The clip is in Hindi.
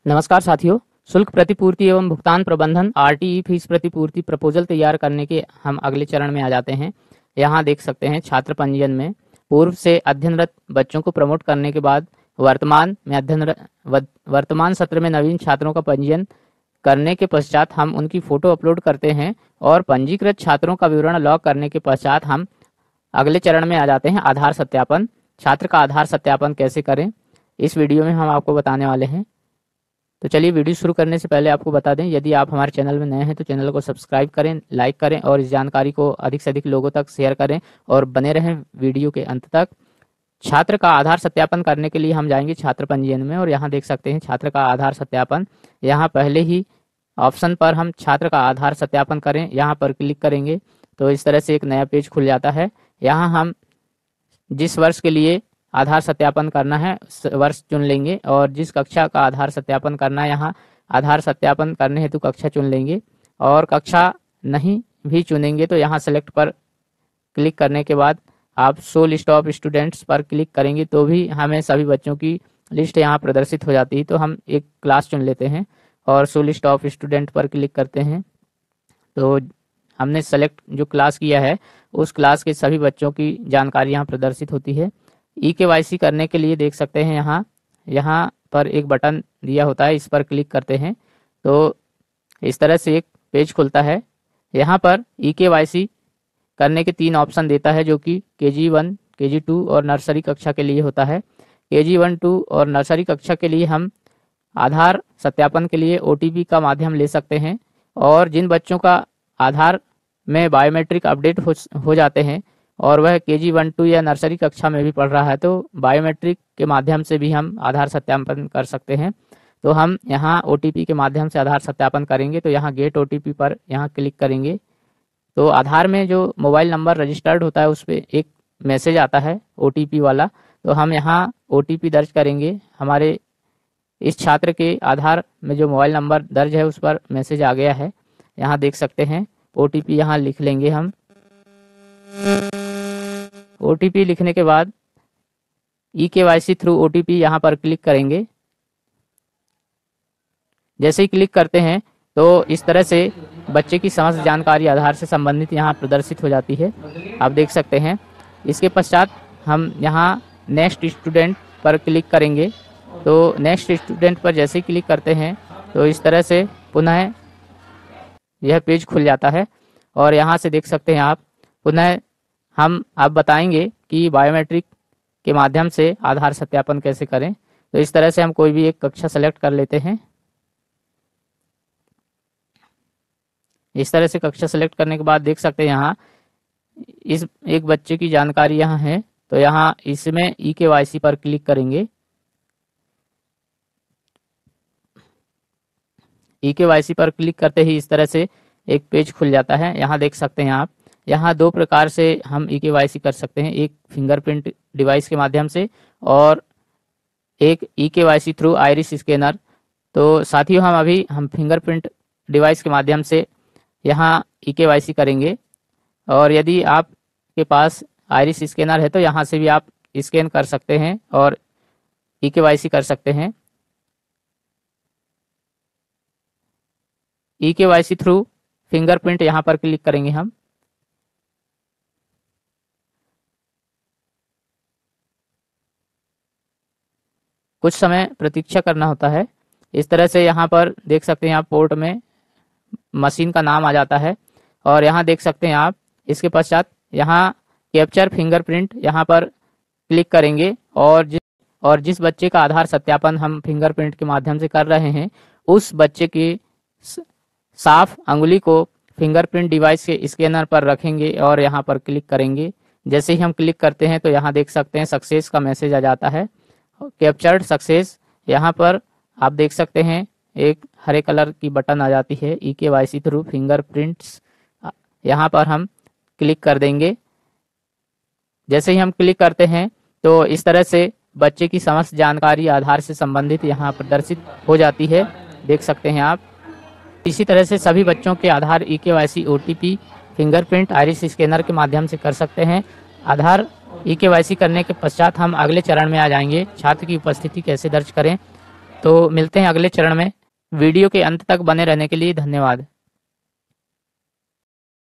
नमस्कार साथियों। शुल्क प्रतिपूर्ति एवं भुगतान प्रबंधन आरटीई फीस प्रतिपूर्ति प्रपोजल तैयार करने के हम अगले चरण में आ जाते हैं। यहाँ देख सकते हैं छात्र पंजीयन में पूर्व से अध्ययनरत बच्चों को प्रमोट करने के बाद वर्तमान सत्र में नवीन छात्रों का पंजीयन करने के पश्चात हम उनकी फ़ोटो अपलोड करते हैं और पंजीकृत छात्रों का विवरण लॉग करने के पश्चात हम अगले चरण में आ जाते हैं आधार सत्यापन। छात्र का आधार सत्यापन कैसे करें, इस वीडियो में हम आपको बताने वाले हैं। तो चलिए वीडियो शुरू करने से पहले आपको बता दें, यदि आप हमारे चैनल में नए हैं तो चैनल को सब्सक्राइब करें, लाइक करें और इस जानकारी को अधिक से अधिक लोगों तक शेयर करें और बने रहें वीडियो के अंत तक। छात्र का आधार सत्यापन करने के लिए हम जाएंगे छात्र पंजीयन में और यहाँ देख सकते हैं छात्र का आधार सत्यापन। यहाँ पहले ही ऑप्शन पर हम छात्र का आधार सत्यापन करें, यहाँ पर क्लिक करेंगे तो इस तरह से एक नया पेज खुल जाता है। यहाँ हम जिस वर्ष के लिए आधार सत्यापन करना है वर्ष चुन लेंगे और जिस कक्षा का आधार सत्यापन करना है यहाँ आधार सत्यापन करने हेतु कक्षा चुन लेंगे और कक्षा नहीं भी चुनेंगे तो यहाँ सेलेक्ट पर क्लिक करने के बाद आप शो लिस्ट ऑफ स्टूडेंट्स पर क्लिक करेंगे तो भी हमें सभी बच्चों की लिस्ट यहाँ प्रदर्शित हो जाती है। तो हम एक क्लास चुन लेते हैं और शो लिस्ट ऑफ स्टूडेंट पर क्लिक करते हैं तो हमने सेलेक्ट जो क्लास किया है उस क्लास के सभी बच्चों की जानकारी यहाँ प्रदर्शित होती है। ई-केवाईसी करने के लिए देख सकते हैं यहाँ पर एक बटन दिया होता है, इस पर क्लिक करते हैं तो इस तरह से एक पेज खुलता है। यहाँ पर ई-केवाईसी करने के 3 ऑप्शन देता है जो कि KG1, KG2 और नर्सरी कक्षा के लिए होता है। KG1, 2 और नर्सरी कक्षा के लिए हम आधार सत्यापन के लिए OTP का माध्यम ले सकते हैं और जिन बच्चों का आधार में बायोमेट्रिक अपडेट हो जाते हैं और वह KG1, 2 या नर्सरी कक्षा में भी पढ़ रहा है तो बायोमेट्रिक के माध्यम से भी हम आधार सत्यापन कर सकते हैं। तो हम यहाँ OTP के माध्यम से आधार सत्यापन करेंगे तो यहाँ गेट OTP पर यहाँ क्लिक करेंगे तो आधार में जो मोबाइल नंबर रजिस्टर्ड होता है उस पर एक मैसेज आता है OTP वाला, तो हम यहाँ OTP दर्ज करेंगे। हमारे इस छात्र के आधार में जो मोबाइल नंबर दर्ज है उस पर मैसेज आ गया है, यहाँ देख सकते हैं। OTP यहाँ लिख लेंगे हम। OTP लिखने के बाद ई-केवाईसी थ्रू OTP यहाँ पर क्लिक करेंगे। जैसे ही क्लिक करते हैं तो इस तरह से बच्चे की समस्त जानकारी आधार से संबंधित यहाँ प्रदर्शित हो जाती है, आप देख सकते हैं। इसके पश्चात हम यहाँ नेक्स्ट स्टूडेंट पर क्लिक करेंगे तो नेक्स्ट स्टूडेंट पर जैसे ही क्लिक करते हैं तो इस तरह से पुनः यह पेज खुल जाता है और यहाँ से देख सकते हैं आप पुनः हम अब बताएंगे कि बायोमेट्रिक के माध्यम से आधार सत्यापन कैसे करें। तो इस तरह से हम कोई भी एक कक्षा सेलेक्ट कर लेते हैं। इस तरह से कक्षा सेलेक्ट करने के बाद देख सकते हैं यहाँ इस एक बच्चे की जानकारी यहाँ है तो यहाँ इसमें ई-केवाईसी पर क्लिक करेंगे। ई-केवाईसी पर क्लिक करते ही इस तरह से एक पेज खुल जाता है। यहाँ देख सकते हैं आप, यहाँ 2 प्रकार से हम ई-केवाईसी कर सकते हैं, एक फिंगरप्रिंट डिवाइस के माध्यम से और एक ई-केवाईसी थ्रू आइरिस स्कैनर। तो साथियों हम फिंगरप्रिंट डिवाइस के माध्यम से यहाँ ई-केवाईसी करेंगे और यदि आपके पास आइरिस स्कैनर है तो यहाँ से भी आप स्कैन कर सकते हैं और ई-केवाईसी कर सकते हैं। ई-केवाईसी थ्रू फिंगरप्रिंट यहाँ पर क्लिक करेंगे हम। कुछ समय प्रतीक्षा करना होता है। इस तरह से यहाँ पर देख सकते हैं आप पोर्ट में मशीन का नाम आ जाता है और यहाँ देख सकते हैं आप इसके पश्चात यहाँ कैप्चर फिंगरप्रिंट यहाँ पर क्लिक करेंगे और जिस बच्चे का आधार सत्यापन हम फिंगरप्रिंट के माध्यम से कर रहे हैं उस बच्चे की साफ अंगुली को फिंगरप्रिंट डिवाइस के स्कैनर पर रखेंगे और यहाँ पर क्लिक करेंगे। जैसे ही हम क्लिक करते हैं तो यहाँ देख सकते हैं सक्सेस का मैसेज आ जाता है, कैप्चर्ड सक्सेस। यहाँ पर आप देख सकते हैं एक हरे कलर की बटन आ जाती है ई-केवाईसी थ्रू फिंगरप्रिंट्स, यहाँ पर हम क्लिक कर देंगे। जैसे ही हम क्लिक करते हैं तो इस तरह से बच्चे की समस्त जानकारी आधार से संबंधित यहाँ प्रदर्शित हो जाती है, देख सकते हैं आप। इसी तरह से सभी बच्चों के Aadhaar e KYC OTP fingerprint iris scanner के माध्यम से कर सकते हैं। आधार ई-केवाईसी करने के पश्चात हम अगले चरण में आ जाएंगे, छात्र की उपस्थिति कैसे दर्ज करें। तो मिलते हैं अगले चरण में। वीडियो के अंत तक बने रहने के लिए धन्यवाद।